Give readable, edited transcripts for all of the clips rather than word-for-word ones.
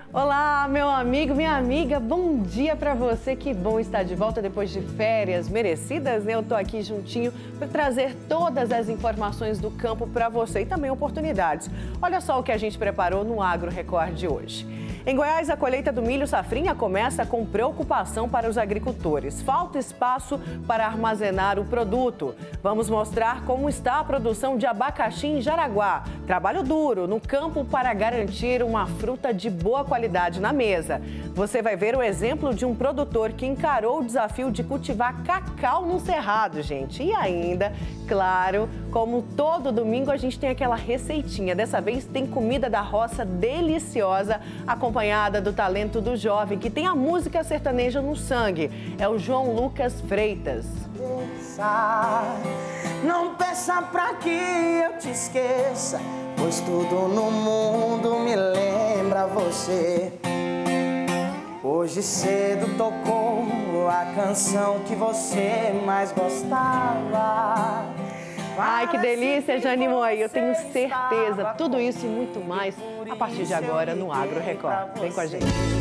Olá, meu amigo, minha amiga, bom dia para você. Que bom estar de volta depois de férias merecidas, né? Eu tô aqui juntinho para trazer todas as informações do campo para você e também oportunidades. Olha só o que a gente preparou no Agro Record de hoje. Em Goiás, a colheita do milho safrinha começa com preocupação para os agricultores. Falta espaço para armazenar o produto. Vamos mostrar como está a produção de abacaxi em Jaraguá. Trabalho duro no campo para garantir uma fruta de boa qualidade na mesa. Você vai ver o exemplo de um produtor que encarou o desafio de cultivar cacau no cerrado, gente. E ainda, claro, como todo domingo, a gente tem aquela receitinha. Dessa vez tem comida da roça deliciosa, acompanhada do talento do jovem que tem a música sertaneja no sangue. É o João Lucas Freitas. Não peça pra que eu te esqueça, pois tudo no mundo me lembra você. Hoje cedo tocou a canção que você mais gostava. Ai, que delícia, Jane Moy. Eu tenho certeza, tudo isso e muito mais a partir de agora no Agro Record. Vem com a gente.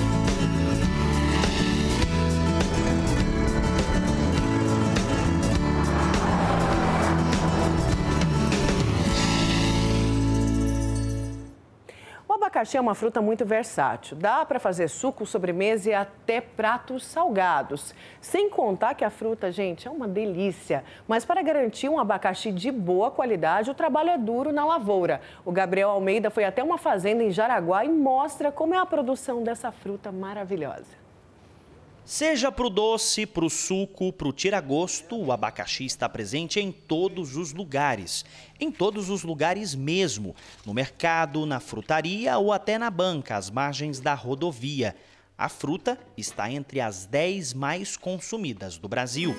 O abacaxi é uma fruta muito versátil. Dá para fazer suco, sobremesa e até pratos salgados. Sem contar que a fruta, gente, é uma delícia. Mas para garantir um abacaxi de boa qualidade, o trabalho é duro na lavoura. O Gabriel Almeida foi até uma fazenda em Jaraguá e mostra como é a produção dessa fruta maravilhosa. Seja para o doce, para o suco, para o tira-gosto, o abacaxi está presente em todos os lugares. Em todos os lugares mesmo. No mercado, na frutaria ou até na banca, às margens da rodovia. A fruta está entre as 10 mais consumidas do Brasil.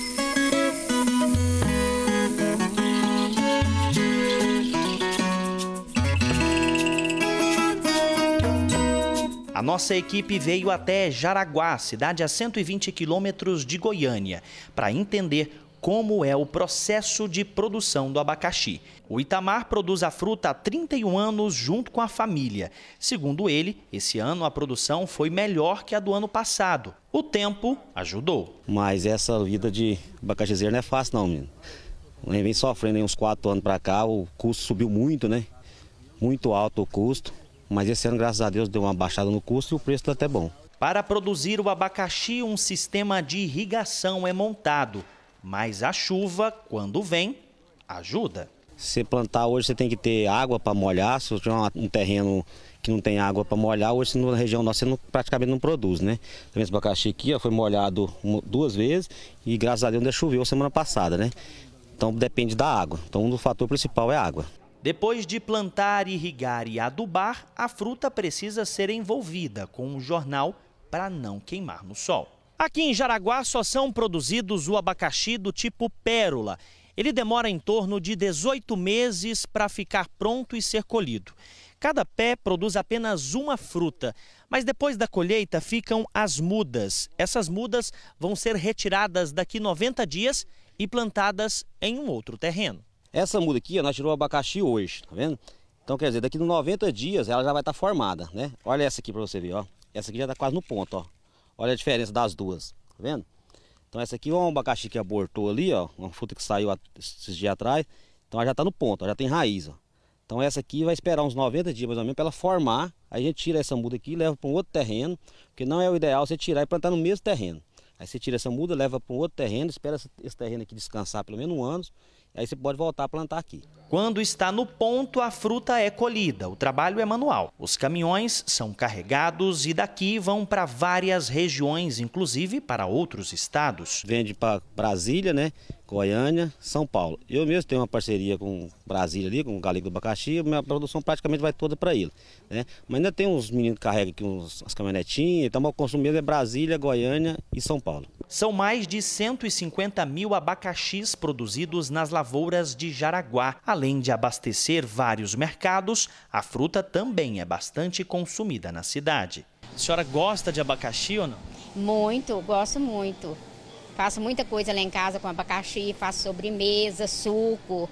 A nossa equipe veio até Jaraguá, cidade a 120 quilômetros de Goiânia, para entender como é o processo de produção do abacaxi. O Itamar produz a fruta há 31 anos junto com a família. Segundo ele, esse ano a produção foi melhor que a do ano passado. O tempo ajudou. Mas essa vida de abacaxizeiro não é fácil não, menino. A gente vem sofrendo uns 4 anos para cá, o custo subiu muito, né? Muito alto o custo. Mas esse ano, graças a Deus, deu uma baixada no custo e o preço está até bom. Para produzir o abacaxi, um sistema de irrigação é montado. Mas a chuva, quando vem, ajuda. Se você plantar hoje, você tem que ter água para molhar. Se você tiver um terreno que não tem água para molhar, hoje na região nossa você praticamente não produz, né? Esse abacaxi aqui ó, foi molhado 2 vezes e graças a Deus ainda choveu semana passada, né? Então depende da água. Então o fator principal é a água. Depois de plantar, irrigar e adubar, a fruta precisa ser envolvida com um jornal para não queimar no sol. Aqui em Jaraguá só são produzidos o abacaxi do tipo pérola. Ele demora em torno de 18 meses para ficar pronto e ser colhido. Cada pé produz apenas uma fruta, mas depois da colheita ficam as mudas. Essas mudas vão ser retiradas daqui 90 dias e plantadas em um outro terreno. Essa muda aqui, ó, nós tiramos o abacaxi hoje, tá vendo? Então, quer dizer, daqui a 90 dias ela já vai estar formada, né? Olha essa aqui para você ver, ó. Essa aqui já está quase no ponto, ó. Olha a diferença das duas, tá vendo? Então, essa aqui é um abacaxi que abortou ali, ó. Uma fruta que saiu esses dias atrás. Então, ela já está no ponto, ó, já tem raiz, ó. Então, essa aqui vai esperar uns 90 dias mais ou menos para ela formar. Aí a gente tira essa muda aqui e leva para um outro terreno, porque não é o ideal você tirar e plantar no mesmo terreno. Aí você tira essa muda, leva para um outro terreno, espera esse terreno aqui descansar pelo menos 1 ano. Aí você pode voltar a plantar aqui. Quando está no ponto, a fruta é colhida. O trabalho é manual. Os caminhões são carregados e daqui vão para várias regiões, inclusive para outros estados. Vende para Brasília, né? Goiânia, São Paulo. Eu mesmo tenho uma parceria com Brasília ali, com o Galego do Abacaxi, minha produção praticamente vai toda para ele, né? Mas ainda tem uns meninos que carregam aqui as caminhonetinhas, então o consumo mesmo é Brasília, Goiânia e São Paulo. São mais de 150 mil abacaxis produzidos nas lavouras de Jaraguá. Além de abastecer vários mercados, a fruta também é bastante consumida na cidade. A senhora gosta de abacaxi ou não? Muito, gosto muito. Faço muita coisa lá em casa com abacaxi, faço sobremesa, suco,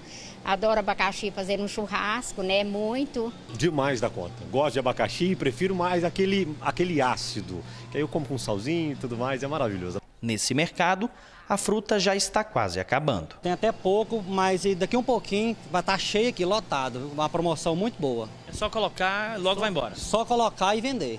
Adoro abacaxi, fazer um churrasco, né? Muito. Demais da conta. Gosto de abacaxi e prefiro mais aquele ácido, que aí eu como com salzinho e tudo mais, é maravilhoso. Nesse mercado, a fruta já está quase acabando. Tem até pouco, mas daqui um pouquinho vai estar cheio aqui, lotado. Uma promoção muito boa. É só colocar, logo vai embora. Só colocar e vender.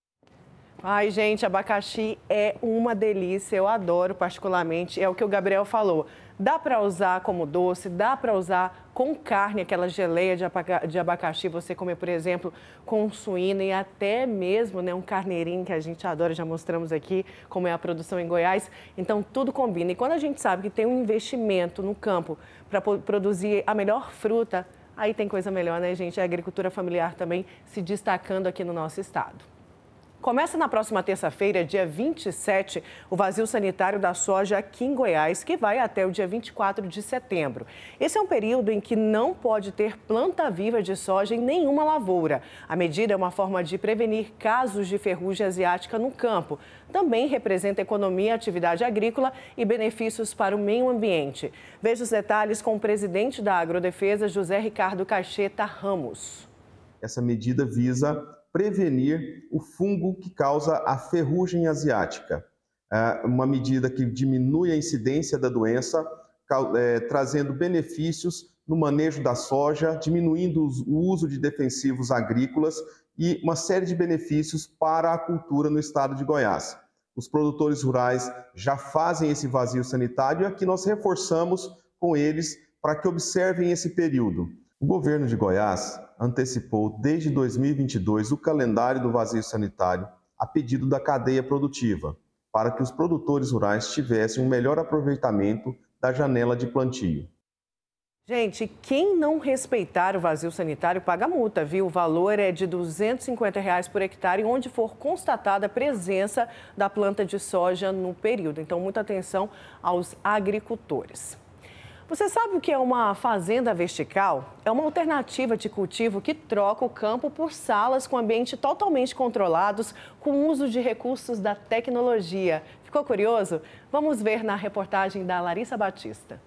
Ai, gente, abacaxi é uma delícia, eu adoro particularmente, é o que o Gabriel falou. Dá para usar como doce, dá para usar com carne, aquela geleia de abacaxi, você comer, por exemplo, com suína e até mesmo, né, um carneirinho que a gente adora, já mostramos aqui como é a produção em Goiás. Então, tudo combina. E quando a gente sabe que tem um investimento no campo para produzir a melhor fruta, aí tem coisa melhor, né, gente? A agricultura familiar também se destacando aqui no nosso estado. Começa na próxima terça-feira, dia 27, o vazio sanitário da soja aqui em Goiás, que vai até o dia 24 de setembro. Esse é um período em que não pode ter planta viva de soja em nenhuma lavoura. A medida é uma forma de prevenir casos de ferrugem asiática no campo. Também representa economia, atividade agrícola e benefícios para o meio ambiente. Veja os detalhes com o presidente da Agrodefesa, José Ricardo Cacheta Ramos. Essa medida visa prevenir o fungo que causa a ferrugem asiática. Uma medida que diminui a incidência da doença, trazendo benefícios no manejo da soja, diminuindo o uso de defensivos agrícolas e uma série de benefícios para a cultura no estado de Goiás. Os produtores rurais já fazem esse vazio sanitário e aqui nós reforçamos com eles para que observem esse período. O governo de Goiás antecipou desde 2022 o calendário do vazio sanitário a pedido da cadeia produtiva, para que os produtores rurais tivessem um melhor aproveitamento da janela de plantio. Gente, quem não respeitar o vazio sanitário paga multa, viu? O valor é de R$ 250 por hectare, onde for constatada a presença da planta de soja no período. Então, muita atenção aos agricultores. Você sabe o que é uma fazenda vertical? É uma alternativa de cultivo que troca o campo por salas com ambiente totalmente controlados, com uso de recursos da tecnologia. Ficou curioso? Vamos ver na reportagem da Larissa Batista.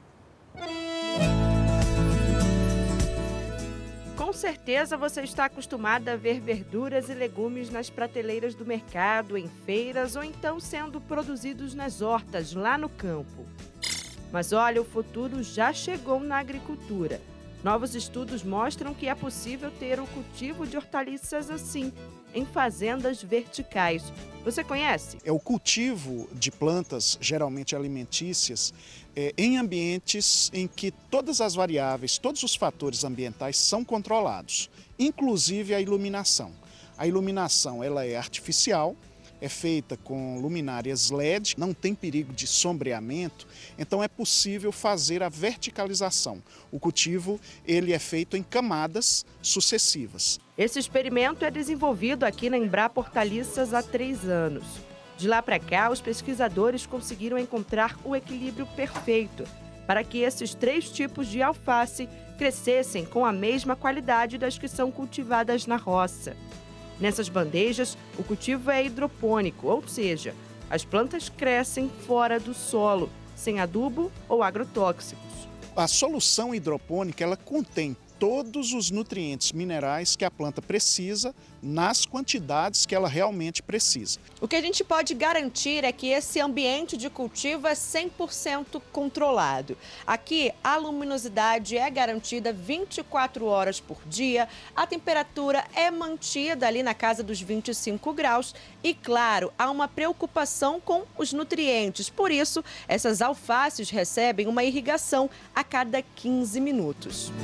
Com certeza você está acostumada a ver verduras e legumes nas prateleiras do mercado, em feiras ou então sendo produzidos nas hortas, lá no campo. Mas olha, o futuro já chegou na agricultura. Novos estudos mostram que é possível ter o cultivo de hortaliças assim, em fazendas verticais. Você conhece? É o cultivo de plantas, geralmente alimentícias, em ambientes em que todas as variáveis, todos os fatores ambientais são controlados, inclusive a iluminação. A iluminação ela é artificial, é feita com luminárias LED, não tem perigo de sombreamento, então é possível fazer a verticalização. O cultivo ele é feito em camadas sucessivas. Esse experimento é desenvolvido aqui na Embrapa Hortaliças há 3 anos. De lá para cá, os pesquisadores conseguiram encontrar o equilíbrio perfeito para que esses 3 tipos de alface crescessem com a mesma qualidade das que são cultivadas na roça. Nessas bandejas, o cultivo é hidropônico, ou seja, as plantas crescem fora do solo, sem adubo ou agrotóxicos. A solução hidropônica ela contém todos os nutrientes minerais que a planta precisa nas quantidades que ela realmente precisa. O que a gente pode garantir é que esse ambiente de cultivo é 100% controlado. Aqui, a luminosidade é garantida 24 horas por dia, a temperatura é mantida ali na casa dos 25 graus e, claro, há uma preocupação com os nutrientes. Por isso, essas alfaces recebem uma irrigação a cada 15 minutos.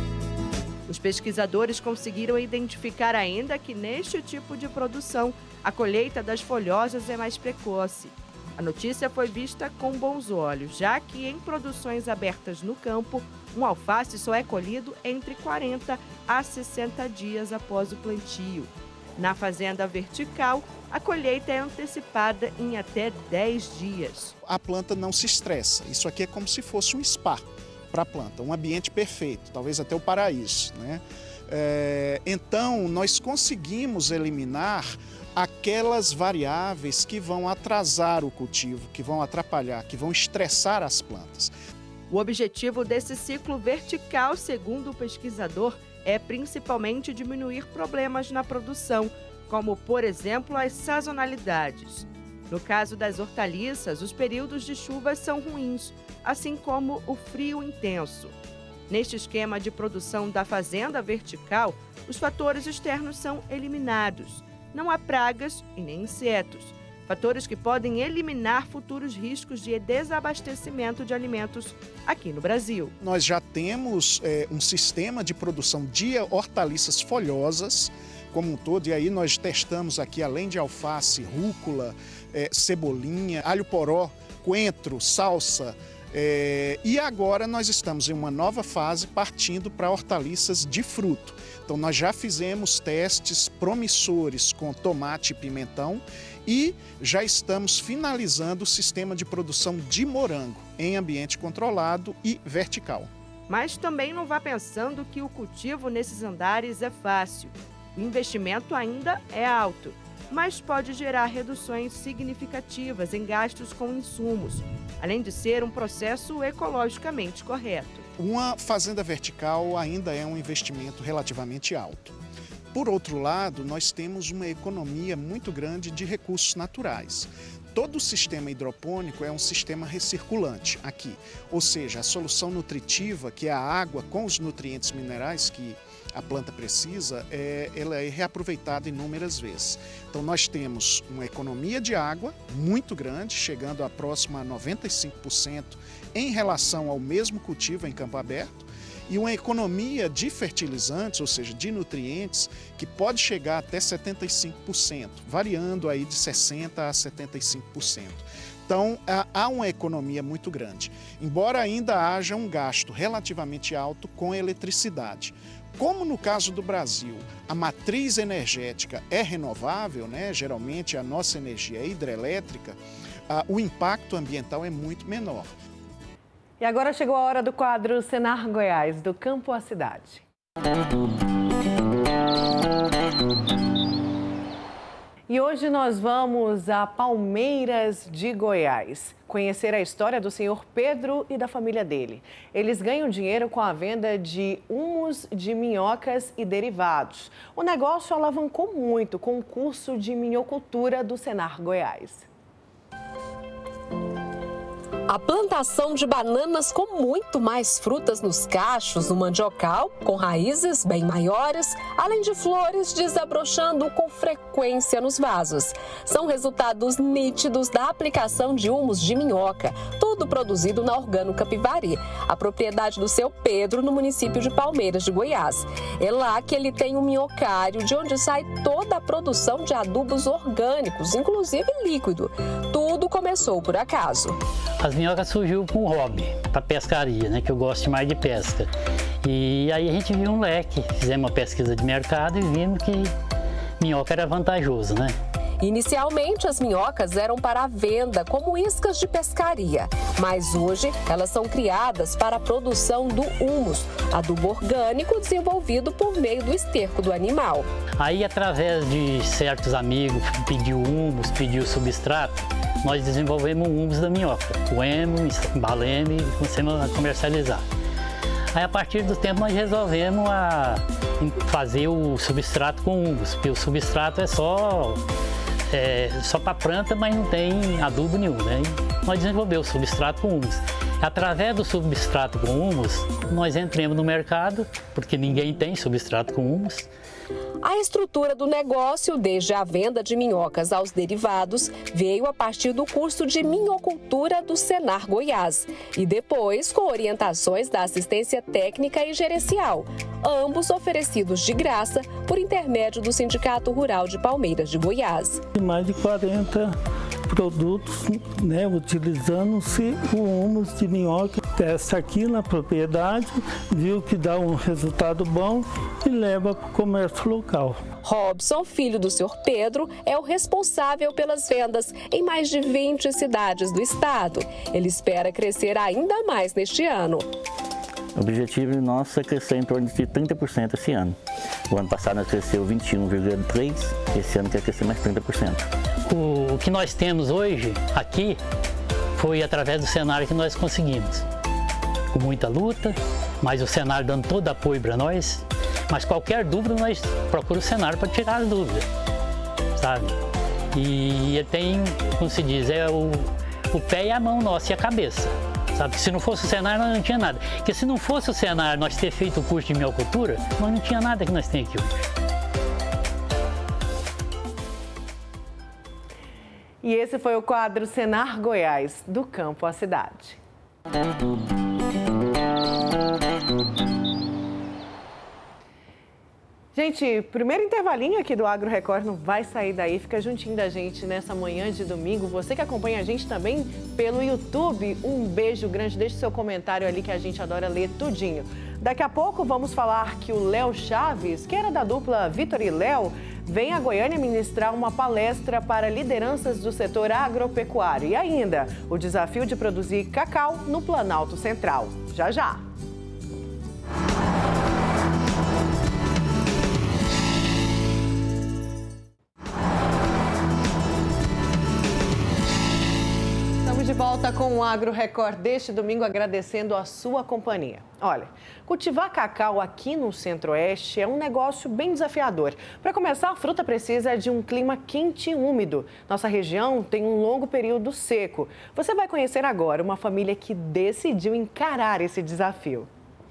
Os pesquisadores conseguiram identificar ainda que neste tipo de produção, a colheita das folhosas é mais precoce. A notícia foi vista com bons olhos, já que em produções abertas no campo, um alface só é colhido entre 40 a 60 dias após o plantio. Na fazenda vertical, a colheita é antecipada em até 10 dias. A planta não se estressa, isso aqui é como se fosse um spa para a planta, um ambiente perfeito, talvez até o paraíso, né? Então, nós conseguimos eliminar aquelas variáveis que vão atrasar o cultivo, que vão atrapalhar, que vão estressar as plantas. O objetivo desse ciclo vertical, segundo o pesquisador, é principalmente diminuir problemas na produção, como, por exemplo, as sazonalidades. No caso das hortaliças, os períodos de chuvas são ruins, assim como o frio intenso. Neste esquema de produção da fazenda vertical, os fatores externos são eliminados. Não há pragas e nem insetos, fatores que podem eliminar futuros riscos de desabastecimento de alimentos aqui no Brasil. Nós já temos um sistema de produção de hortaliças folhosas como um todo, e aí nós testamos aqui, além de alface, rúcula, cebolinha, alho poró, coentro, salsa, e agora nós estamos em uma nova fase partindo para hortaliças de fruto. Então nós já fizemos testes promissores com tomate e pimentão e já estamos finalizando o sistema de produção de morango em ambiente controlado e vertical. Mas também não vá pensando que o cultivo nesses andares é fácil. O investimento ainda é alto, mas pode gerar reduções significativas em gastos com insumos, além de ser um processo ecologicamente correto. Uma fazenda vertical ainda é um investimento relativamente alto. Por outro lado, nós temos uma economia muito grande de recursos naturais. Todo o sistema hidropônico é um sistema recirculante aqui, ou seja, a solução nutritiva, que é a água com os nutrientes minerais que a planta precisa, ela é reaproveitada inúmeras vezes. Então nós temos uma economia de água muito grande, chegando a próximo a 95% em relação ao mesmo cultivo em campo aberto, e uma economia de fertilizantes, ou seja, de nutrientes, que pode chegar até 75%, variando aí de 60% a 75%. Então, há uma economia muito grande, embora ainda haja um gasto relativamente alto com eletricidade. Como no caso do Brasil, a matriz energética é renovável, né? Geralmente a nossa energia é hidrelétrica, o impacto ambiental é muito menor. E agora chegou a hora do quadro Senar Goiás, do campo à cidade. E hoje nós vamos a Palmeiras de Goiás, conhecer a história do senhor Pedro e da família dele. Eles ganham dinheiro com a venda de humus de minhocas e derivados. O negócio alavancou muito com o curso de minhocultura do Senar Goiás. A plantação de bananas com muito mais frutas nos cachos, no mandiocal, com raízes bem maiores, além de flores desabrochando com frequência nos vasos. São resultados nítidos da aplicação de humus de minhoca, tudo produzido na Organo Capivari, a propriedade do seu Pedro, no município de Palmeiras de Goiás. É lá que ele tem um minhocário, de onde sai toda a produção de adubos orgânicos, inclusive líquido. Tudo começou por acaso. As minhocas surgiu com o hobby, para pescaria, né, que eu gosto mais de pesca. E aí a gente viu um leque, fizemos uma pesquisa de mercado e vimos que minhoca era vantajoso, né? Inicialmente, as minhocas eram para a venda como iscas de pescaria, mas hoje elas são criadas para a produção do humus, adubo orgânico desenvolvido por meio do esterco do animal. Aí, através de certos amigos, pediu humus, pediu substrato, nós desenvolvemos o humus da minhoca, coemos, embalemos e começamos a comercializar. Aí, a partir do tempo, nós resolvemos fazer o substrato com humus, porque o substrato é só para planta, mas não tem adubo nenhum, né? E nós desenvolvemos o substrato com humus. Através do substrato com humus, nós entramos no mercado, porque ninguém tem substrato com humus. A estrutura do negócio, desde a venda de minhocas aos derivados, veio a partir do curso de minhocultura do Senar Goiás e depois com orientações da assistência técnica e gerencial, ambos oferecidos de graça por intermédio do Sindicato Rural de Palmeiras de Goiás. Mais de 40 produtos, né, utilizando-se o humus de minhoca. Testa aqui na propriedade, viu que dá um resultado bom e leva para o comércio local. Robson, filho do senhor Pedro, é o responsável pelas vendas em mais de 20 cidades do estado. Ele espera crescer ainda mais neste ano. O objetivo nosso é crescer em torno de 30% esse ano. O ano passado nós cresceu 21,3%, esse ano quer crescer mais 30%. O que nós temos hoje aqui foi através do Senar que nós conseguimos. com muita luta, mas o Senar dando todo apoio para nós. Mas qualquer dúvida, nós procuramos o Senar para tirar as dúvidas, sabe? E ele tem, como se diz, é o pé e a mão nossa e a cabeça, sabe? Se não fosse o Senar, nós não tinha nada. Porque se não fosse o Senar, nós ter feito o curso de melcultura, nós não tinha nada que nós temos aqui hoje. E esse foi o quadro Senar Goiás, do campo à cidade. Gente, primeiro intervalinho aqui do Agro Record, não vai sair daí, fica juntinho da gente nessa manhã de domingo. Você que acompanha a gente também pelo YouTube, um beijo grande, deixe seu comentário ali que a gente adora ler tudinho. Daqui a pouco vamos falar que o Léo Chaves, que era da dupla Vitor e Léo, vem a Goiânia ministrar uma palestra para lideranças do setor agropecuário. E ainda, o desafio de produzir cacau no Planalto Central. Já, já! De volta com o Agro Record deste domingo, agradecendo a sua companhia. Olha, cultivar cacau aqui no Centro-Oeste é um negócio bem desafiador. Para começar, a fruta precisa de um clima quente e úmido. Nossa região tem um longo período seco. Você vai conhecer agora uma família que decidiu encarar esse desafio.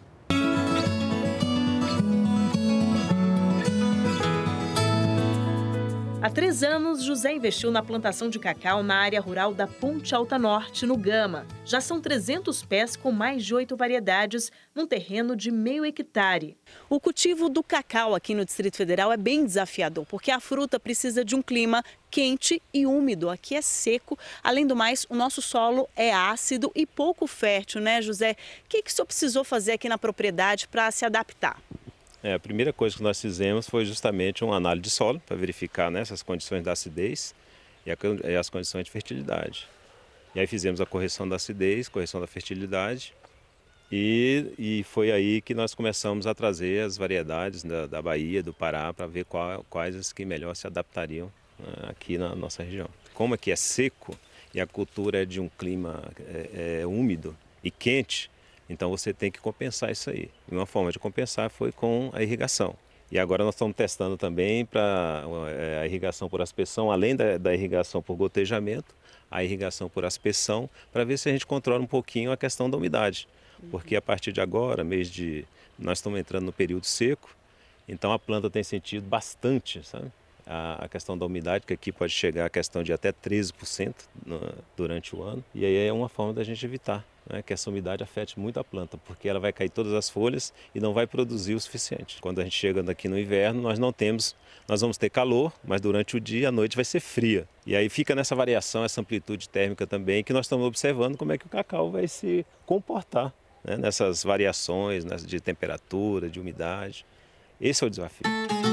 Há 3 anos, José investiu na plantação de cacau na área rural da Ponte Alta Norte, no Gama. Já são 300 pés com mais de 8 variedades, num terreno de meio hectare. O cultivo do cacau aqui no Distrito Federal é bem desafiador, porque a fruta precisa de um clima quente e úmido. Aqui é seco. Além do mais, o nosso solo é ácido e pouco fértil, né, José? O que o senhor precisou fazer aqui na propriedade para se adaptar? A primeira coisa que nós fizemos foi justamente uma análise de solo para verificar, né, essas condições da acidez e as condições de fertilidade. E aí fizemos a correção da acidez, correção da fertilidade e foi aí que nós começamos a trazer as variedades da Bahia, do Pará, para ver quais as que melhor se adaptariam aqui na nossa região. Como aqui é seco e a cultura é de um clima úmido e quente, então você tem que compensar isso aí. E uma forma de compensar foi com a irrigação. E agora nós estamos testando também para a irrigação por aspersão, além da irrigação por gotejamento, a irrigação por aspersão, para ver se a gente controla um pouquinho a questão da umidade. Porque a partir de agora, nós estamos entrando no período seco, então a planta tem sentido bastante, sabe? A questão da umidade, que aqui pode chegar a questão de até 13% durante o ano. E aí é uma forma da gente evitar, né, que essa umidade afete muito a planta, porque ela vai cair todas as folhas e não vai produzir o suficiente. Quando a gente chega aqui no inverno, nós vamos ter calor, mas durante o dia a noite vai ser fria. E aí fica nessa variação, essa amplitude térmica também, que nós estamos observando como é que o cacau vai se comportar, né, nessas variações de temperatura, de umidade. Esse é o desafio.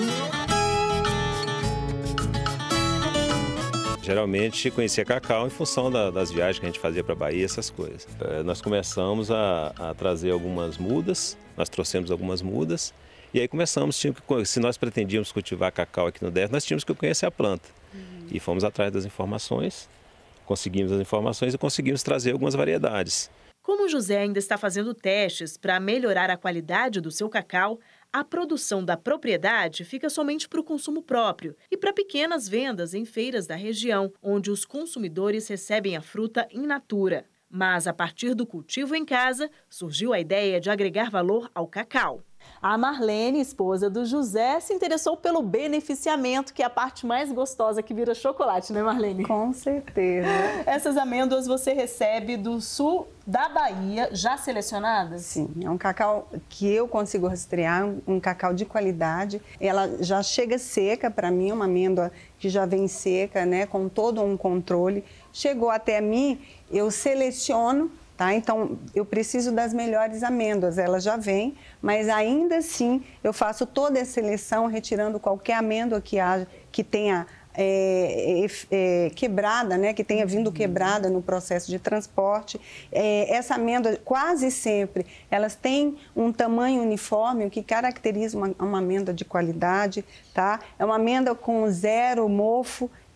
Geralmente conhecia cacau em função das viagens que a gente fazia para a Bahia, essas coisas. Nós começamos a trazer algumas mudas, nós trouxemos algumas mudas e aí se nós pretendíamos cultivar cacau aqui no DF, nós tínhamos que conhecer a planta. E fomos atrás das informações, conseguimos as informações e conseguimos trazer algumas variedades. Como o José ainda está fazendo testes para melhorar a qualidade do seu cacau, a produção da propriedade fica somente para o consumo próprio e para pequenas vendas em feiras da região, onde os consumidores recebem a fruta in natura. Mas, a partir do cultivo em casa, surgiu a ideia de agregar valor ao cacau. A Marlene, esposa do José, se interessou pelo beneficiamento, que é a parte mais gostosa que vira chocolate, né, Marlene? Com certeza. Essas amêndoas você recebe do sul da Bahia, já selecionadas? Sim, é um cacau que eu consigo rastrear, um cacau de qualidade. Ela já chega seca, para mim, uma amêndoa que já vem seca, né, com todo um controle. Chegou até mim, eu seleciono. Tá? Então, eu preciso das melhores amêndoas, ela já vem, mas ainda assim eu faço toda a seleção, retirando qualquer amêndoa que tenha quebrada, né? Que tenha vindo quebrada no processo de transporte. Essa amêndoa, quase sempre, elas têm um tamanho uniforme, o que caracteriza uma amêndoa de qualidade. Tá? É uma amêndoa com 0 mofo.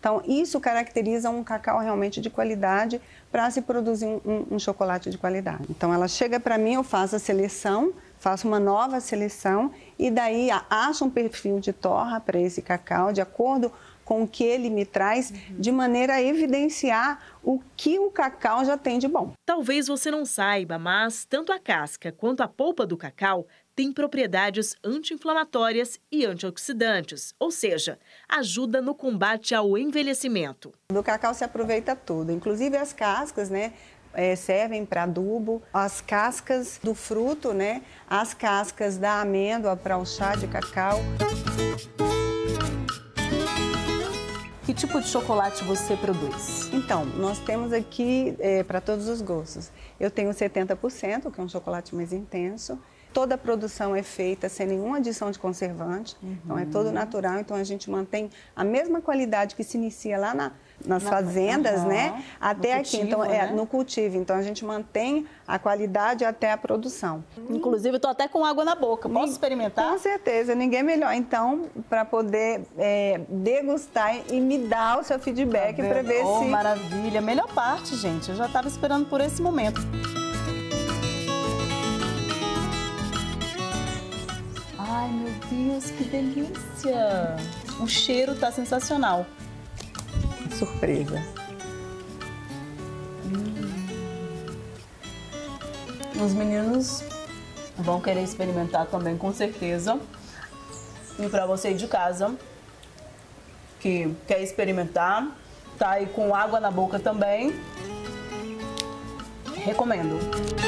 Então, isso caracteriza um cacau realmente de qualidade para se produzir um chocolate de qualidade. Então, ela chega para mim, eu faço a seleção, faço uma nova seleção e daí acho um perfil de torra para esse cacau, de acordo com o que ele me traz, de maneira a evidenciar o que o cacau já tem de bom. Talvez você não saiba, mas tanto a casca quanto a polpa do cacau têm propriedades anti-inflamatórias e antioxidantes, ou seja, ajuda no combate ao envelhecimento. Do cacau se aproveita tudo, inclusive as cascas, né? Servem para adubo, as cascas do fruto, né? As cascas da amêndoa para o chá de cacau. Que tipo de chocolate você produz? Então, nós temos aqui para todos os gostos. Eu tenho 70%, que é um chocolate mais intenso. Toda a produção é feita sem nenhuma adição de conservante, então é todo natural. Então a gente mantém a mesma qualidade que se inicia lá nas fazendas, né? Até no aqui, cultivo, então né? No cultivo. Então a gente mantém a qualidade até a produção. Inclusive, estou até com água na boca. Posso experimentar? Com certeza, ninguém melhor. Então, para poder degustar e me dar o seu feedback para ver se... Maravilha! Melhor parte, gente. Eu já estava esperando por esse momento. Ai, meu Deus, que delícia! O cheiro tá sensacional. Surpresa. Os meninos vão querer experimentar também, com certeza. E para você de casa, que quer experimentar, tá aí com água na boca também, recomendo.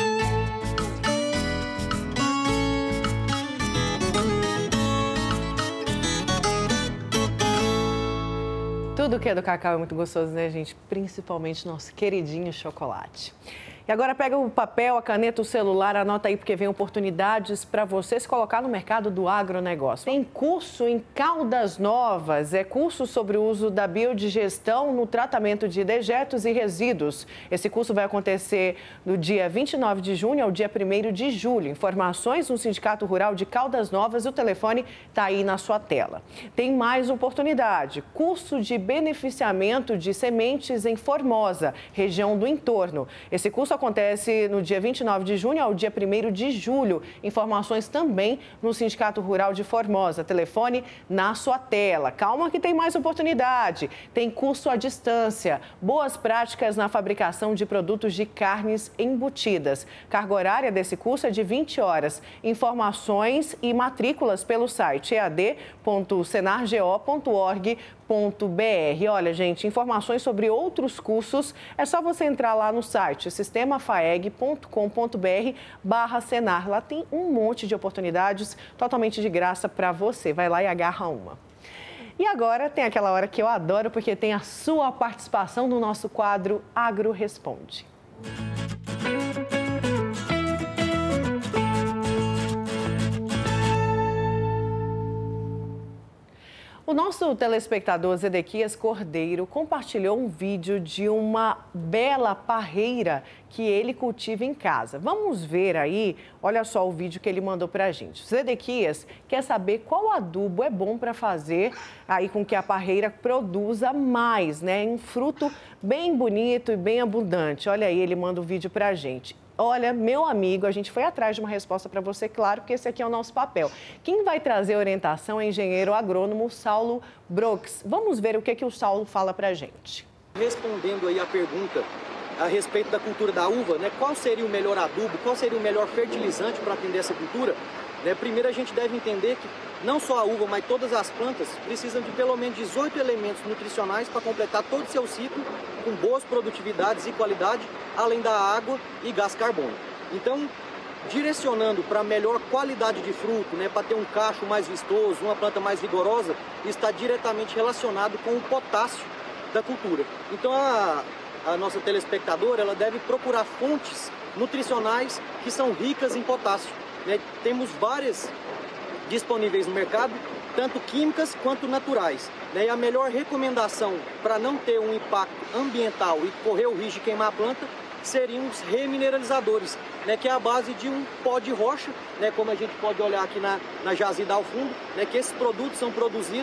Tudo que é do cacau é muito gostoso, né, gente? Principalmente nosso queridinho chocolate. E agora pega o papel, a caneta, o celular, anota aí porque vem oportunidades para você se colocar no mercado do agronegócio. Tem curso em Caldas Novas, é curso sobre o uso da biodigestão no tratamento de dejetos e resíduos. Esse curso vai acontecer do dia 29 de junho ao dia 1º de julho. Informações no Sindicato Rural de Caldas Novas e o telefone está aí na sua tela. Tem mais oportunidade, curso de beneficiamento de sementes em Formosa, região do entorno. Esse curso acontece no dia 29 de junho ao dia 1º de julho. Informações também no Sindicato Rural de Formosa. Telefone na sua tela. Calma que tem mais oportunidade. Tem curso à distância. Boas práticas na fabricação de produtos de carnes embutidas. Carga horária desse curso é de 20 horas. Informações e matrículas pelo site ead.senargo.org.br. Olha, gente, informações sobre outros cursos é só você entrar lá no site sistemafaeg.com.br/senar. Lá tem um monte de oportunidades totalmente de graça para você. Vai lá e agarra uma. E agora tem aquela hora que eu adoro porque tem a sua participação no nosso quadro Agro Responde. O nosso telespectador Zedequias Cordeiro compartilhou um vídeo de uma bela parreira que ele cultiva em casa. Vamos ver aí, olha só o vídeo que ele mandou pra gente. Zedequias quer saber qual adubo é bom para fazer aí com que a parreira produza mais, né? Um fruto bem bonito e bem abundante. Olha aí, ele manda o vídeo pra gente. Olha, meu amigo, a gente foi atrás de uma resposta para você, claro, porque esse aqui é o nosso papel. Quem vai trazer a orientação é o engenheiro agrônomo Saulo Brooks. Vamos ver o que o Saulo fala para a gente. Respondendo aí a pergunta a respeito da cultura da uva, né, qual seria o melhor adubo, qual seria o melhor fertilizante para atender essa cultura? Né, primeiro a gente deve entender que não só a uva, mas todas as plantas precisam de pelo menos 18 elementos nutricionais para completar todo o seu ciclo com boas produtividades e qualidade, além da água e gás carbônico. Então, direcionando para melhor qualidade de fruto, né, para ter um cacho mais vistoso, uma planta mais vigorosa, está diretamente relacionado com o potássio da cultura. Então, a nossa telespectadora, ela deve procurar fontes nutricionais que são ricas em potássio. Né? Temos várias disponíveis no mercado, tanto químicas quanto naturais. Né? E a melhor recomendação para não ter um impacto ambiental e correr o risco de queimar a planta seriam os remineralizadores, né? Que é a base de um pó de rocha, né? Como a gente pode olhar aqui na jazida ao fundo, né? Que esses produtos são produzidos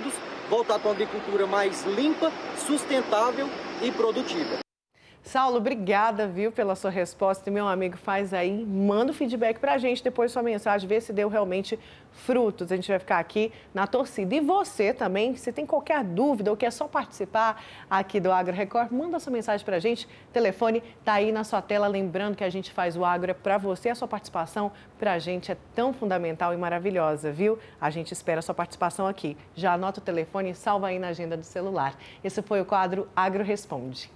voltar para uma agricultura mais limpa, sustentável e produtiva. Saulo, obrigada, viu, pela sua resposta. E meu amigo, faz aí, manda o feedback pra gente, depois sua mensagem, vê se deu realmente frutos. A gente vai ficar aqui na torcida. E você também, se tem qualquer dúvida ou quer só participar aqui do Agro Record, manda sua mensagem pra gente. O telefone tá aí na sua tela, lembrando que a gente faz o Agro é pra você. A sua participação pra gente é tão fundamental e maravilhosa, viu? A gente espera a sua participação aqui. Já anota o telefone e salva aí na agenda do celular. Esse foi o quadro Agro Responde.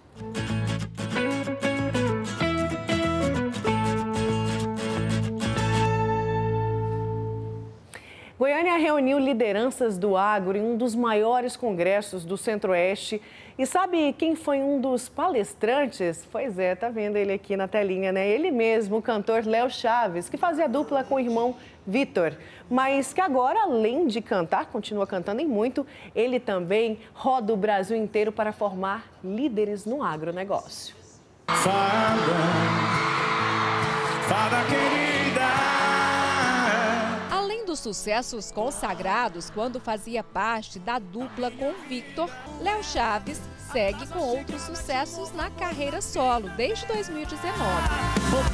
Goiânia reuniu lideranças do agro em um dos maiores congressos do Centro-Oeste. E sabe quem foi um dos palestrantes? Pois é, tá vendo ele aqui na telinha, né? Ele mesmo, o cantor Léo Chaves, que fazia dupla com o irmão Vitor. Mas que agora, além de cantar, continua cantando em muito, ele também roda o Brasil inteiro para formar líderes no agronegócio. Fada querida. Além dos sucessos consagrados quando fazia parte da dupla com Victor, Léo Chaves segue com outros sucessos na carreira solo desde 2019. O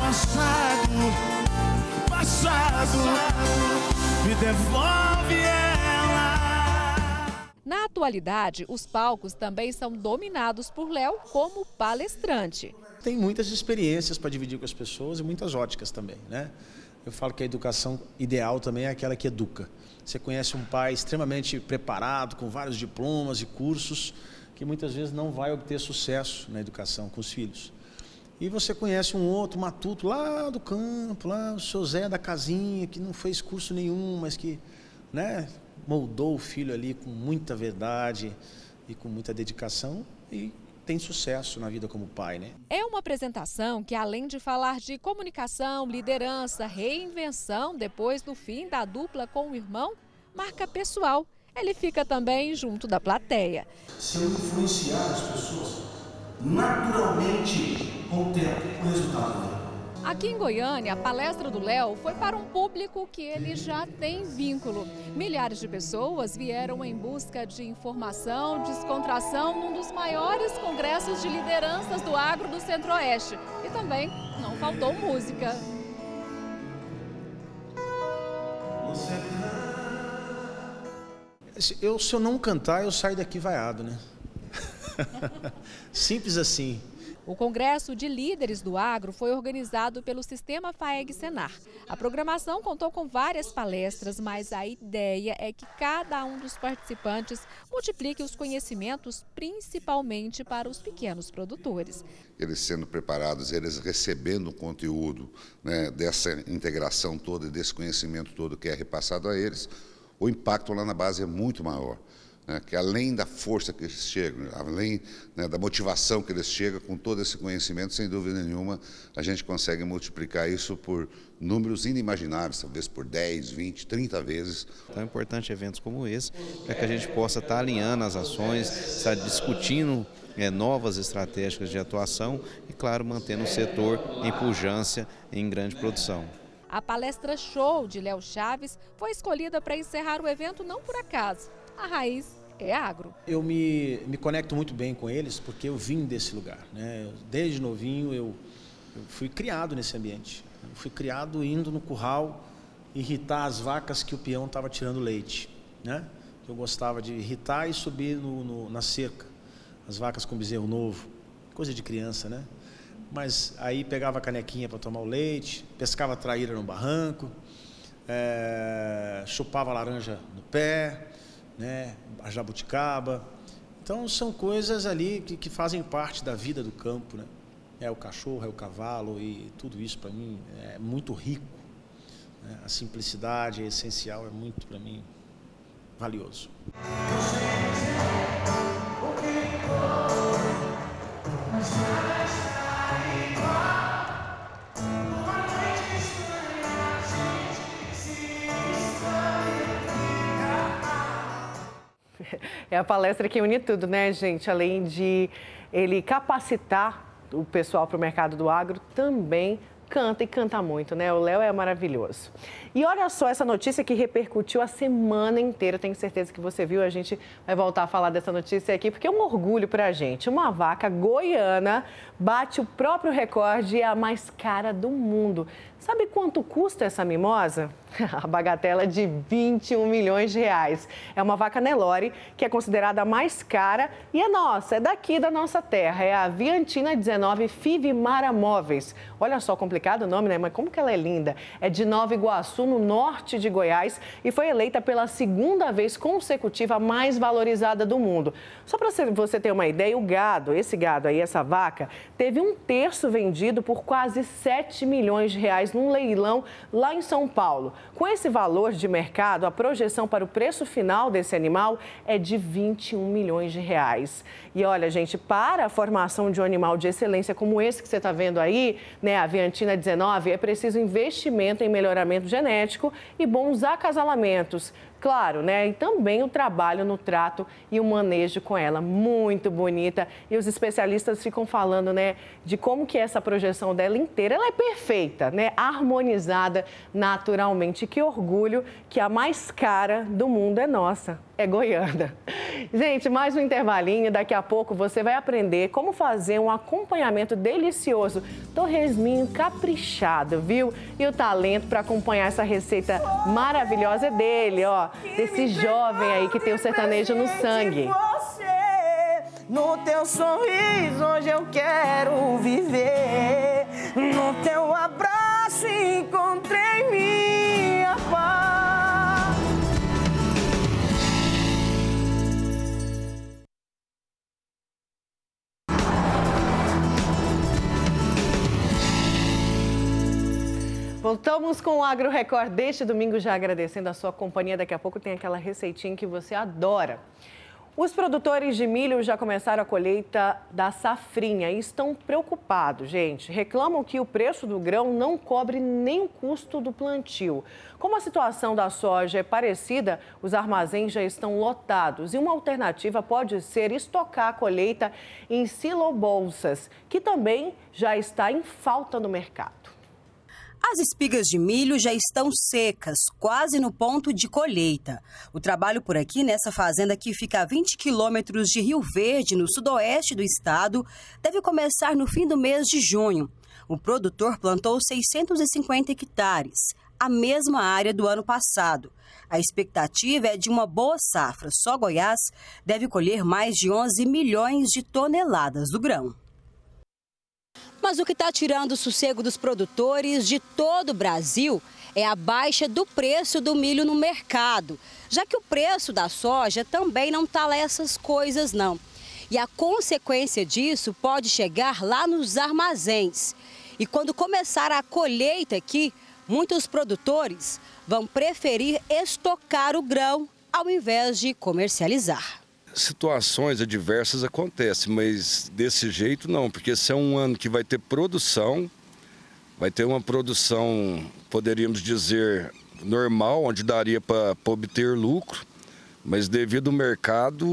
passado, me devolve ela. Na atualidade, os palcos também são dominados por Léo como palestrante. Tem muitas experiências para dividir com as pessoas e muitas óticas também, né? Eu falo que a educação ideal também é aquela que educa. Você conhece um pai extremamente preparado, com vários diplomas e cursos, que muitas vezes não vai obter sucesso na educação com os filhos. E você conhece um outro matuto lá do campo, lá o seu Zé da casinha, que não fez curso nenhum, mas que, né, moldou o filho ali com muita verdade e com muita dedicação e tem sucesso na vida como pai, né? É uma apresentação que, além de falar de comunicação, liderança, reinvenção, depois do fim da dupla com o irmão, marca pessoal. Ele fica também junto da plateia. Se eu influenciar as pessoas, naturalmente, com o tempo, o resultado vem. Aqui em Goiânia, a palestra do Léo foi para um público que ele já tem vínculo. Milhares de pessoas vieram em busca de informação, descontração num dos maiores congressos de lideranças do agro do Centro-Oeste. E também não faltou música. Se eu não cantar, eu saio daqui vaiado, né? Simples assim. O Congresso de Líderes do Agro foi organizado pelo Sistema FAEG-Senar. A programação contou com várias palestras, mas a ideia é que cada um dos participantes multiplique os conhecimentos, principalmente para os pequenos produtores. Eles sendo preparados, eles recebendo o conteúdo, né, dessa integração toda, desse conhecimento todo que é repassado a eles, o impacto lá na base é muito maior. Que além da força que eles chegam, além, né, da motivação que eles chegam, com todo esse conhecimento, sem dúvida nenhuma, a gente consegue multiplicar isso por números inimagináveis, talvez por 10, 20, 30 vezes. Então é importante eventos como esse, para que a gente possa estar alinhando as ações, estar discutindo novas estratégias de atuação e, claro, mantendo o setor em pujança, em grande produção. A palestra show de Léo Chaves foi escolhida para encerrar o evento não por acaso. A raiz é agro. Eu me conecto muito bem com eles porque eu vim desse lugar, né? Desde novinho eu fui criado nesse ambiente. Eu fui criado indo no curral irritar as vacas que o peão estava tirando leite, né? Eu gostava de irritar e subir na cerca, as vacas com bezerro novo, coisa de criança, né? Mas aí pegava a canequinha para tomar o leite, pescava traíra no barranco, chupava laranja no pé, né, a jabuticaba. Então são coisas ali que fazem parte da vida do campo, né? É o cachorro, é o cavalo e tudo isso para mim é muito rico, né? A simplicidade é essencial, é muito para mim valioso. É a palestra que une tudo, né, gente? Além de ele capacitar o pessoal para o mercado do agro, também canta e canta muito, né? O Léo é maravilhoso. E olha só essa notícia que repercutiu a semana inteira. Tenho certeza que você viu. A gente vai voltar a falar dessa notícia aqui, porque é um orgulho pra gente. Uma vaca goiana bate o próprio recorde e é a mais cara do mundo. Sabe quanto custa essa mimosa? A bagatela de 21 milhões de reais. É uma vaca Nelore, que é considerada a mais cara e é nossa, é daqui da nossa terra. É a Viantina 19 Fivimara Móveis. Olha só, complicado o nome, né? Mas como que ela é linda. É de Nova Iguaçu, no norte de Goiás, e foi eleita pela segunda vez consecutiva a mais valorizada do mundo. Só para você ter uma ideia, o gado, esse gado aí, essa vaca, teve 1/3 vendido por quase 7 milhões de reais num leilão lá em São Paulo. Com esse valor de mercado, a projeção para o preço final desse animal é de 21 milhões de reais. E olha, gente, para a formação de um animal de excelência como esse que você está vendo aí, né, a Viantina 19, é preciso investimento em melhoramento genético e bons acasalamentos. Claro, né? E também o trabalho no trato e o manejo com ela. Muito bonita. E os especialistas ficam falando, né, de como que essa projeção dela inteira, ela é perfeita, né? Harmonizada naturalmente. Que orgulho que a mais cara do mundo é nossa. É goiana. Gente, mais um intervalinho. Daqui a pouco você vai aprender como fazer um acompanhamento delicioso, torresminho caprichado, viu? E o talento para acompanhar essa receita maravilhosa é dele, ó. Desse jovem aí que tem o sertanejo no sangue. No teu sorriso hoje eu quero viver. No teu abraço encontrei minha paz. Voltamos com o Agro Record deste domingo, já agradecendo a sua companhia. Daqui a pouco tem aquela receitinha que você adora. Os produtores de milho já começaram a colheita da safrinha e estão preocupados, gente. Reclamam que o preço do grão não cobre nem o custo do plantio. Como a situação da soja é parecida, os armazéns já estão lotados e uma alternativa pode ser estocar a colheita em silobolsas, que também já está em falta no mercado. As espigas de milho já estão secas, quase no ponto de colheita. O trabalho por aqui, nessa fazenda que fica a 20 quilômetros de Rio Verde, no sudoeste do estado, deve começar no fim do mês de junho. O produtor plantou 650 hectares, a mesma área do ano passado. A expectativa é de uma boa safra. Só Goiás deve colher mais de 11 milhões de toneladas do grão. Mas o que está tirando o sossego dos produtores de todo o Brasil é a baixa do preço do milho no mercado, já que o preço da soja também não está lá essas coisas não. E a consequência disso pode chegar lá nos armazéns. E quando começar a colheita aqui, muitos produtores vão preferir estocar o grão ao invés de comercializar. Situações adversas acontecem, mas desse jeito não, porque esse é um ano que vai ter produção, vai ter uma produção, poderíamos dizer, normal, onde daria para obter lucro, mas devido ao mercado,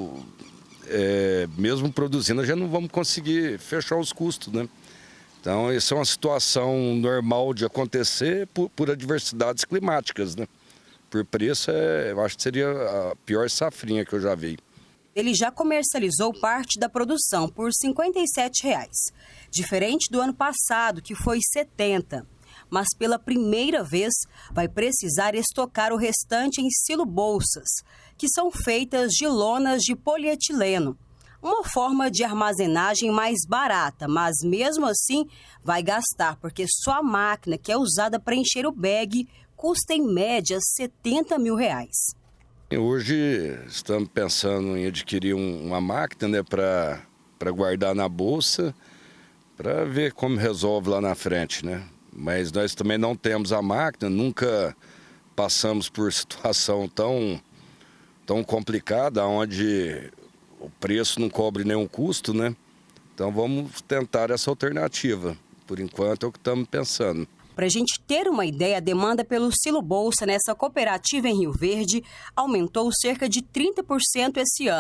mesmo produzindo, já não vamos conseguir fechar os custos, né? Então, essa é uma situação normal de acontecer por adversidades climáticas, né? Por preço, eu acho que seria a pior safrinha que eu já vi. Ele já comercializou parte da produção por R$ 57,00, diferente do ano passado, que foi R$ 70,00. Mas pela primeira vez vai precisar estocar o restante em silobolsas, que são feitas de lonas de polietileno. Uma forma de armazenagem mais barata, mas mesmo assim vai gastar, porque só a máquina que é usada para encher o bag custa em média R$ 70.000. Hoje estamos pensando em adquirir uma máquina, né, para guardar na bolsa, para ver como resolve lá na frente, né? Mas nós também não temos a máquina, nunca passamos por situação tão complicada, onde o preço não cobre nenhum custo, né? Então vamos tentar essa alternativa. Por enquanto é o que estamos pensando. Para a gente ter uma ideia, a demanda pelo silo bolsa nessa cooperativa em Rio Verde aumentou cerca de 30% esse ano.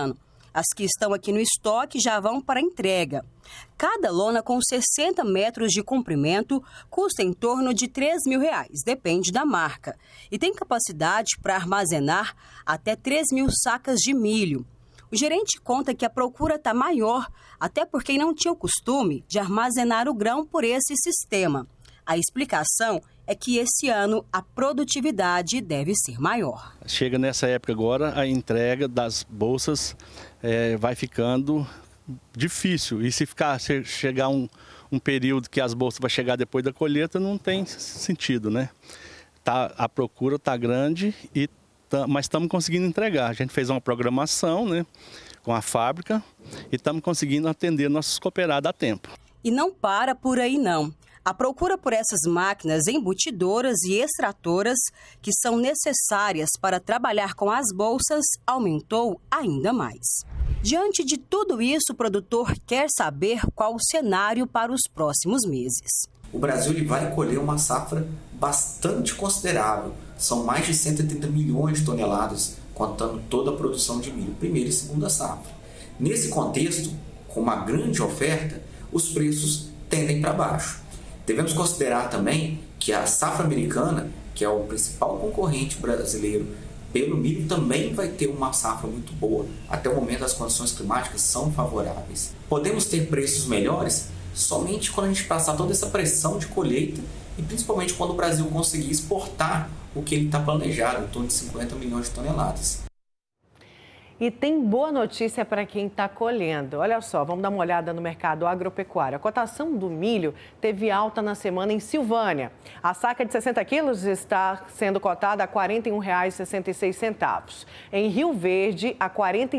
As que estão aqui no estoque já vão para entrega. Cada lona com 60 metros de comprimento custa em torno de R$3.000, depende da marca. E tem capacidade para armazenar até 3.000 sacas de milho. O gerente conta que a procura está maior, até porque não tinha o costume de armazenar o grão por esse sistema. A explicação é que esse ano a produtividade deve ser maior. Chega nessa época agora, a entrega das bolsas vai ficando difícil. E se chegar um período que as bolsas vão chegar depois da colheita, não tem sentido, né? A procura está grande, mas estamos conseguindo entregar. A gente fez uma programação, né, com a fábrica e estamos conseguindo atender nossos cooperados a tempo. E não para por aí, não. A procura por essas máquinas embutidoras e extratoras, que são necessárias para trabalhar com as bolsas, aumentou ainda mais. Diante de tudo isso, o produtor quer saber qual o cenário para os próximos meses. O Brasil ele vai colher uma safra bastante considerável. São mais de 130 milhões de toneladas, contando toda a produção de milho, primeira e segunda safra. Nesse contexto, com uma grande oferta, os preços tendem para baixo. Devemos considerar também que a safra americana, que é o principal concorrente brasileiro pelo milho, também vai ter uma safra muito boa. Até o momento as condições climáticas são favoráveis. Podemos ter preços melhores somente quando a gente passar toda essa pressão de colheita e principalmente quando o Brasil conseguir exportar o que ele está planejado, em torno de 50 milhões de toneladas. E tem boa notícia para quem está colhendo. Olha só, vamos dar uma olhada no mercado agropecuário. A cotação do milho teve alta na semana em Silvânia. A saca de 60 quilos está sendo cotada a R$ 41,66. Em Rio Verde, a R$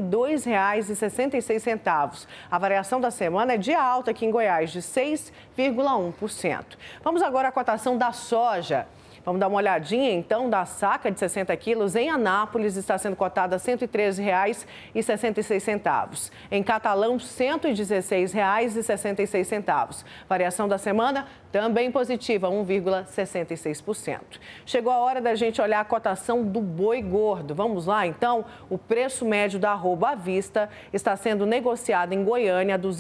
42,66. A variação da semana é de alta aqui em Goiás, de 6,1%. Vamos agora à cotação da soja. Vamos dar uma olhadinha, então, da saca de 60 quilos. Em Anápolis, está sendo cotada a R$ 113,66. Em Catalão, R$ 116,66. Variação da semana também positiva, 1,66%. Chegou a hora da gente olhar a cotação do boi gordo. Vamos lá, então? O preço médio da arroba à vista está sendo negociado em Goiânia a R$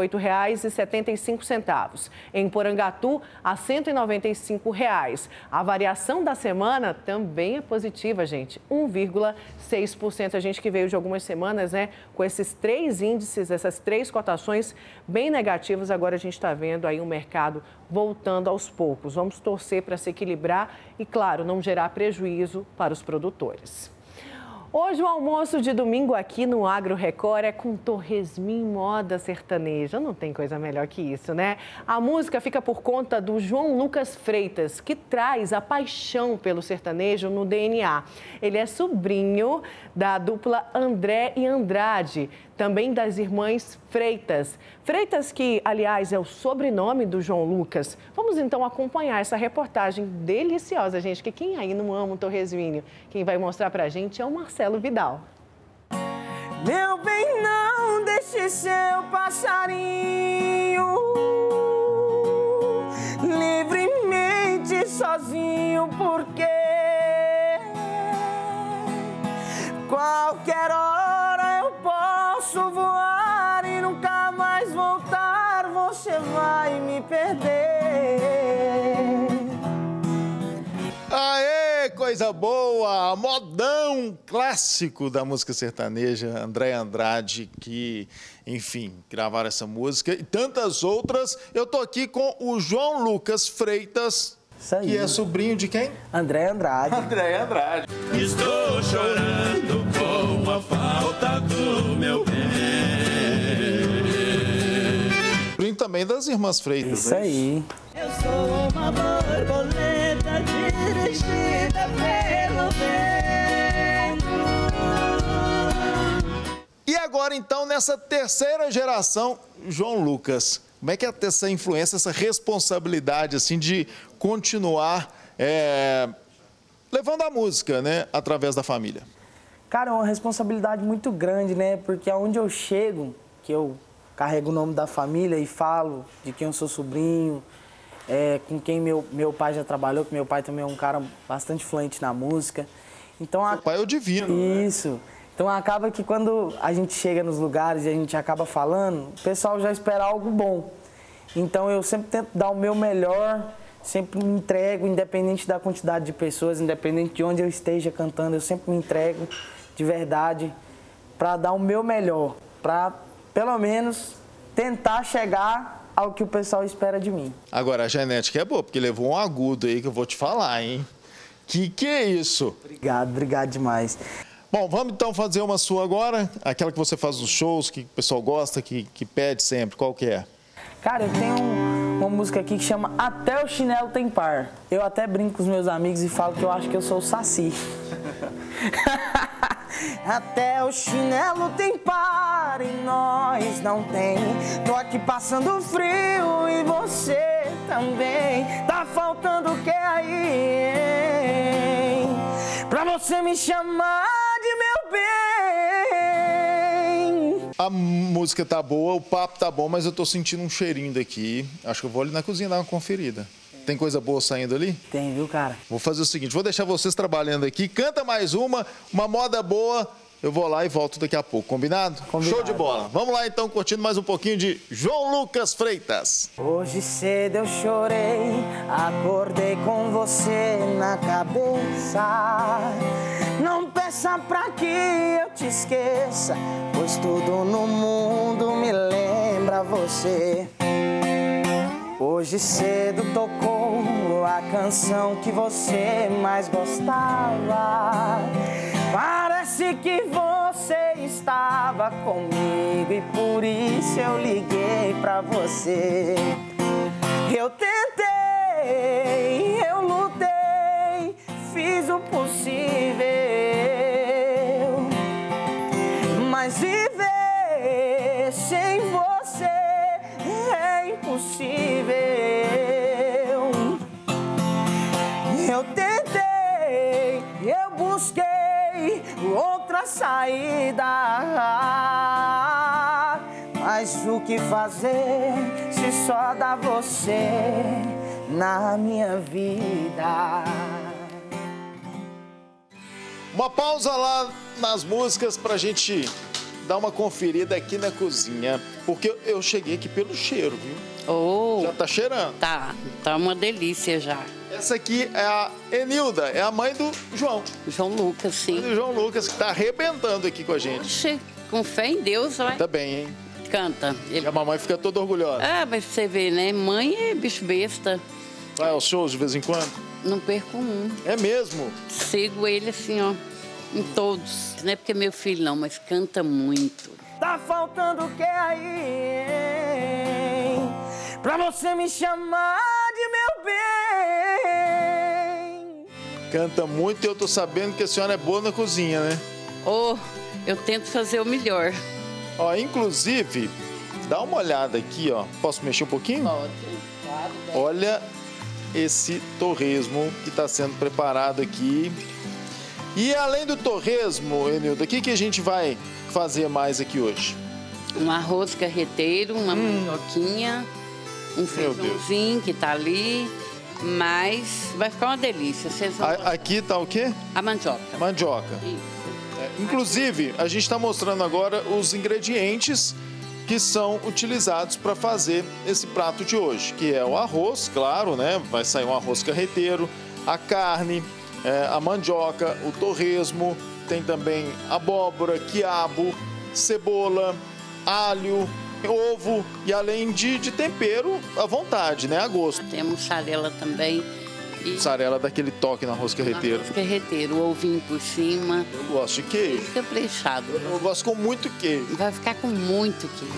208,75. Em Porangatu, a R$ 195,00. A variação da semana também é positiva, gente, 1,6%. A gente que veio de algumas semanas, né, com esses três índices, essas três cotações bem negativas, agora a gente está vendo aí o mercado voltando aos poucos. Vamos torcer para se equilibrar e, claro, não gerar prejuízo para os produtores. Hoje o almoço de domingo aqui no Agro Record é com torresminho moda sertaneja. Não tem coisa melhor que isso, né? A música fica por conta do João Lucas Freitas, que traz a paixão pelo sertanejo no DNA. Ele é sobrinho da dupla André e Andrade, também das irmãs Freitas. Freitas que, aliás, é o sobrenome do João Lucas. Vamos então acompanhar essa reportagem deliciosa, gente, que quem aí não ama um torresminho? Quem vai mostrar pra gente é o Marcelo Vidal. Meu bem, não deixe seu passarinho livremente sozinho, porque qualquer hora eu posso voar e nunca mais voltar, você vai me perder. Aê, coisa boa! Modão clássico da música sertaneja, André e Andrade, que, enfim, gravaram essa música e tantas outras. Eu tô aqui com o João Lucas Freitas, que é sobrinho de quem? André Andrade. André Andrade. Estou chorando com a falta do meu bem. Sobrinho também das irmãs Freitas. Isso aí. Eu sou uma borboleta dirigida pelo vento. E agora, então, nessa terceira geração, João Lucas, como é que é essa influência, essa responsabilidade, assim, de continuar levando a música, né, através da família? Cara, é uma responsabilidade muito grande, né? Porque aonde eu chego, que eu carrego o nome da família e falo de quem eu sou sobrinho, com quem meu pai já trabalhou, que meu pai também é um cara bastante fluente na música. Então, o pai é o divino, isso. Né? Então acaba que quando a gente chega nos lugares e a gente acaba falando, o pessoal já espera algo bom. Então eu sempre tento dar o meu melhor, sempre me entrego, independente da quantidade de pessoas, independente de onde eu esteja cantando, eu sempre me entrego de verdade para dar o meu melhor, para pelo menos tentar chegar ao que o pessoal espera de mim. Agora a genética é boa, porque levou um agudo aí que eu vou te falar, hein? Que é isso? Obrigado demais. Bom, vamos então fazer uma sua agora, aquela que você faz nos shows, que o pessoal gosta, que pede sempre, qual que é? Cara, eu tenho uma música aqui que chama Até o Chinelo Tem Par. Eu até brinco com os meus amigos e falo que eu acho que eu sou o Saci. Até o chinelo tem par e nós não tem. Tô aqui passando frio e você também. Tá faltando o que aí, hein? Pra você me chamar de meu bem. A música tá boa, o papo tá bom, mas eu tô sentindo um cheirinho daqui. Acho que eu vou ali na cozinha dar uma conferida. Tem coisa boa saindo ali? Tem, viu, cara? Vou fazer o seguinte, vou deixar vocês trabalhando aqui. Canta mais uma moda boa. Eu vou lá e volto daqui a pouco, combinado? Combinado. Show de bola. Vamos lá então, curtindo mais um pouquinho de João Lucas Freitas. Hoje cedo eu chorei, acordei com você na cabeça. Não peça pra que eu te esqueça, pois tudo no mundo me lembra você. Hoje cedo tocou a canção que você mais gostava. Parece que você estava comigo e por isso eu liguei pra você. Eu tentei, eu lutei, fiz o possível, mas viver sem você é impossível. Eu tentei, eu busquei outra saída, mas o que fazer se só dá você na minha vida? Uma pausa lá nas músicas pra gente dar uma conferida aqui na cozinha, porque eu cheguei aqui pelo cheiro, viu? Oh, já tá cheirando? Tá uma delícia já. Essa aqui é a Enilda, é a mãe do João. João Lucas, sim. Mãe do João Lucas, que tá arrebentando aqui com a gente. Oxe, com fé em Deus, vai. Tá bem, hein? Canta. E a mamãe fica toda orgulhosa. Ah, mas você vê, né? Mãe é bicho besta. Vai aos shows de vez em quando? Não perco um. É mesmo? Sigo ele assim, ó, em todos. Não é porque é meu filho não, mas canta muito. Tá faltando o que aí, hein? Pra você me chamar de meu bem. Canta muito e eu tô sabendo que a senhora é boa na cozinha, né? Oh, eu tento fazer o melhor. Ó, inclusive, dá uma olhada aqui, ó. Posso mexer um pouquinho? Pode, claro. Olha esse torresmo que está sendo preparado aqui. E além do torresmo, Enilda, o que a gente vai fazer mais aqui hoje? Um arroz carreteiro, uma mandioquinha, um feijãozinho que tá ali, mas vai ficar uma delícia. Vocês vão... Aqui tá o quê? A mandioca. Mandioca. Isso. Inclusive, a gente está mostrando agora os ingredientes que são utilizados para fazer esse prato de hoje, que é o arroz, claro, né? Vai sair um arroz carreteiro, a carne, a mandioca, o torresmo, tem também abóbora, quiabo, cebola, alho, ovo e além de tempero à vontade, né? A gosto. Tem mussarela também. Mussarela daquele toque no arroz carreteiro. Arroz carreteiro, o ovinho por cima. Eu gosto de queijo. Fica flechado. Eu gosto com muito queijo. Vai ficar com muito queijo.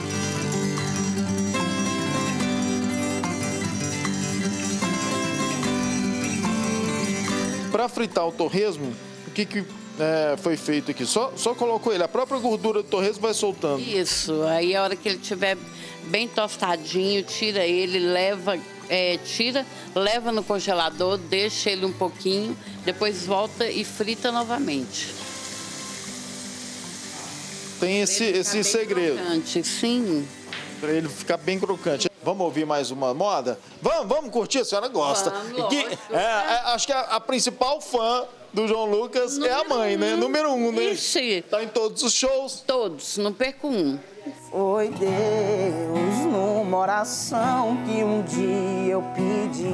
Para fritar o torresmo, o que foi feito aqui? Só colocou ele, a própria gordura do torresmo vai soltando. Isso, aí a hora que ele estiver bem tostadinho, tira ele, leva no congelador, deixa ele um pouquinho, depois volta e frita novamente. Tem esse segredo. Crocante, sim. Para ele ficar bem crocante. Vamos ouvir mais uma moda? Vamos curtir, a senhora gosta. Vamos, lógico, acho que a principal fã do João Lucas é a mãe, né? Número 1, né? Ixi. Tá em todos os shows? Todos, não perco um. Foi Deus numa oração que um dia eu pedi,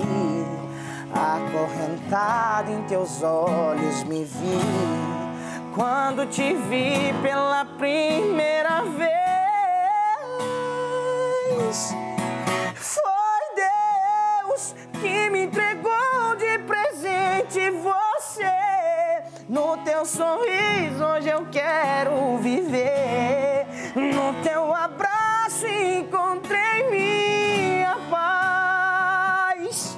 acorrentado em teus olhos me vi, quando te vi pela primeira vez. Foi Deus que me entregou de presente você. No teu sorriso hoje eu quero viver. No teu abraço encontrei minha paz.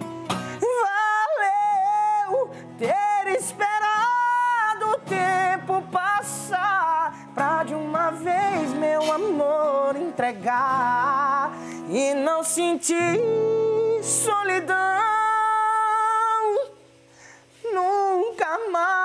Valeu ter esperado o tempo passar pra de uma vez meu amor entregar e não sentir solidão nunca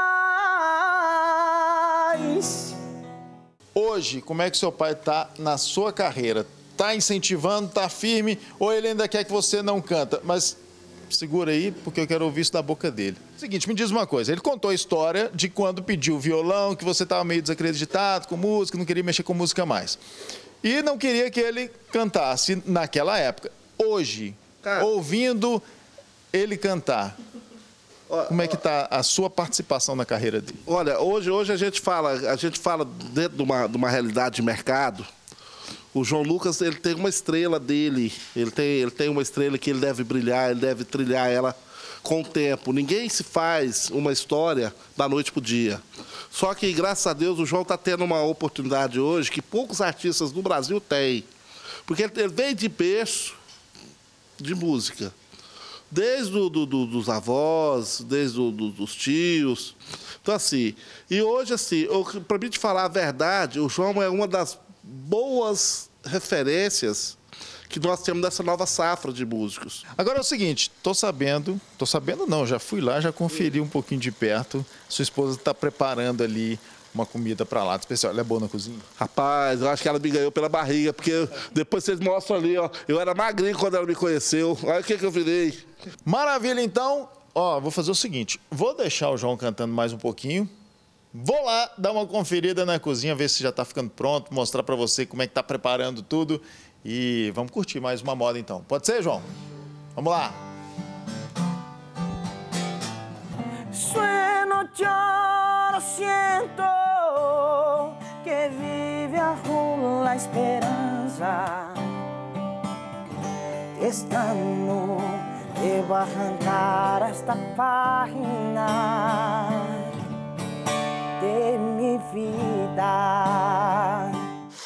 mais. Hoje, como é que seu pai tá na sua carreira? Tá incentivando, tá firme, ou ele ainda quer que você não canta? Mas segura aí, porque eu quero ouvir isso da boca dele. Seguinte, me diz uma coisa, ele contou a história de quando pediu violão, que você estava meio desacreditado com música, não queria mexer com música mais. E não queria que ele cantasse naquela época. Hoje, ouvindo ele cantar, como é que está a sua participação na carreira dele? Olha, hoje a gente fala dentro de uma realidade de mercado. O João Lucas, ele tem uma estrela dele, ele tem uma estrela que ele deve brilhar, ele deve trilhar ela com o tempo. Ninguém se faz uma história da noite para o dia. Só que, graças a Deus, o João está tendo uma oportunidade hoje que poucos artistas no Brasil têm. Porque ele veio de berço de música. Desde dos avós, desde dos tios. Então, assim, e hoje, assim, para mim te falar a verdade, o João é uma das boas referências que nós temos dessa nova safra de músicos. Agora é o seguinte, tô sabendo não, já fui lá, já conferi um pouquinho de perto. Sua esposa está preparando ali uma comida para lá, especial. Ela é boa na cozinha? Rapaz, eu acho que ela me ganhou pela barriga, porque depois vocês mostram ali, ó, eu era magrinho quando ela me conheceu. Olha o que eu virei. Maravilha, então. Ó, vou fazer o seguinte, vou deixar o João cantando mais um pouquinho. Vou lá dar uma conferida na cozinha, ver se já está ficando pronto, mostrar para você como é que está preparando tudo. E vamos curtir mais uma moda, então. Pode ser, João? Vamos lá. Sueno yo lo siento, que vive aún la esperanza. Estando, debo arrancar esta página de mi vida.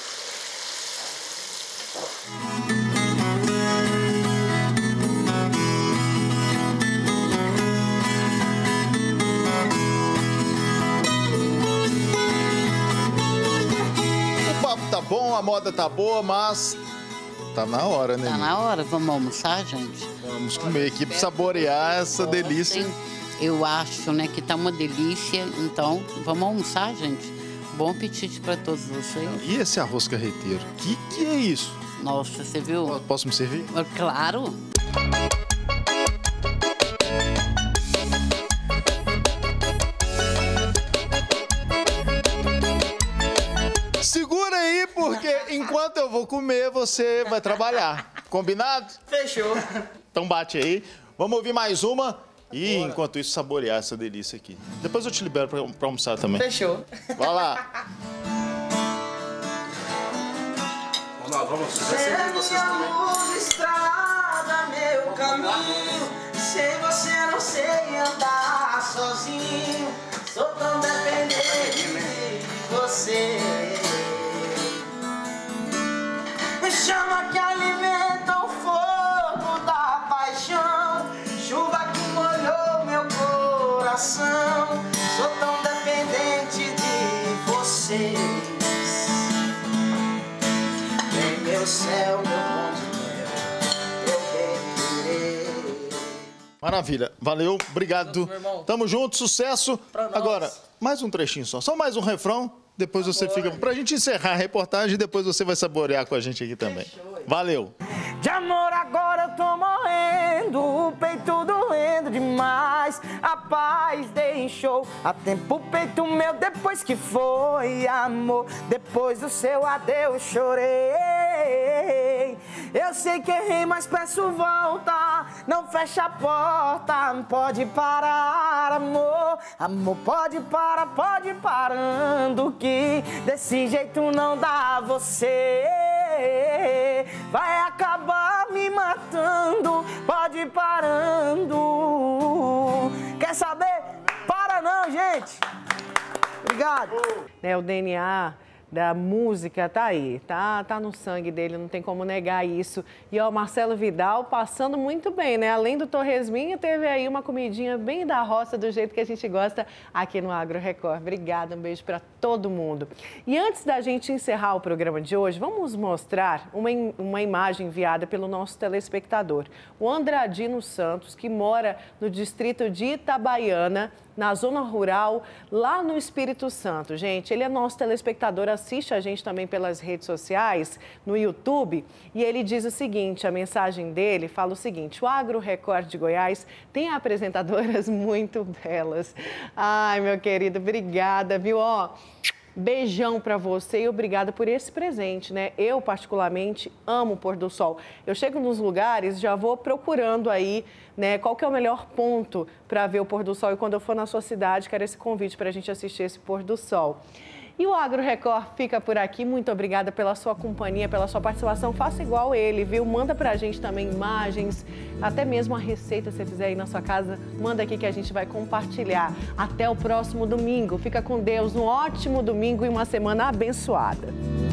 O papo tá bom, a moda tá boa, mas tá na hora, né? Tá na hora, vamos almoçar, gente? Vamos comer aqui para saborear essa delícia. Eu acho, né, que tá uma delícia, então vamos almoçar, gente. Bom apetite para todos vocês. E esse arroz carreteiro? Que é isso? Nossa, você viu? Posso me servir? Claro. Segura aí, porque enquanto eu vou comer, você vai trabalhar. Combinado? Fechou. Então bate aí. Vamos ouvir mais uma e, enquanto isso, saborear essa delícia aqui. Depois eu te libero pra almoçar também. Fechou. Vai lá. Vamos lá, vamos. Sem vocês também. Estrada, meu caminho. Sem você não sei andar sozinho. Sou tão dependente de você. Chama que alimenta o fogo da paixão. Chuva que molhou meu coração. Sou tão dependente de vocês. Em meu céu, meu bom de mel, eu bem. Maravilha. Valeu, obrigado. Tamo junto, sucesso. Agora, mais um trechinho só mais um refrão. Depois você fica... Pra gente encerrar a reportagem, depois você vai saborear com a gente aqui também. Valeu. De amor agora eu tô morrendo, o peito doendo demais. mais a paz deixou. Há tempo o peito meu depois que foi amor. Depois do seu adeus chorei. Eu sei que errei, mas peço volta. Não fecha a porta, pode parar, amor. Amor, pode parar, pode ir parando, que desse jeito não dá. Você vai acabar me matando, pode ir parando. Quer saber? Para não, gente. Obrigado. O DNA da música tá aí, tá no sangue dele, não tem como negar isso. E ó, Marcelo Vidal passando muito bem, né? Além do torresminho, teve aí uma comidinha bem da roça, do jeito que a gente gosta aqui no Agro Record. Obrigada, um beijo para todo mundo. E antes da gente encerrar o programa de hoje, vamos mostrar uma imagem enviada pelo nosso telespectador, o Andradino Santos, que mora no distrito de Itabaiana, na zona rural, lá no Espírito Santo. Gente, ele é nosso telespectador, assiste a gente também pelas redes sociais, no YouTube, e ele diz o seguinte, a mensagem dele fala o seguinte: o Agro Record de Goiás tem apresentadoras muito belas. Ai, meu querido, obrigada, viu? Ó, beijão para você e obrigada por esse presente, né? Eu, particularmente, amo o pôr do sol. Eu chego nos lugares, já vou procurando aí, né, qual que é o melhor ponto para ver o pôr do sol. E quando eu for na sua cidade, quero esse convite para a gente assistir esse pôr do sol. E o Agro Record fica por aqui. Muito obrigada pela sua companhia, pela sua participação. Faça igual ele, viu? Manda pra gente também imagens, até mesmo a receita, se você fizer aí na sua casa, manda aqui que a gente vai compartilhar. Até o próximo domingo. Fica com Deus, um ótimo domingo e uma semana abençoada.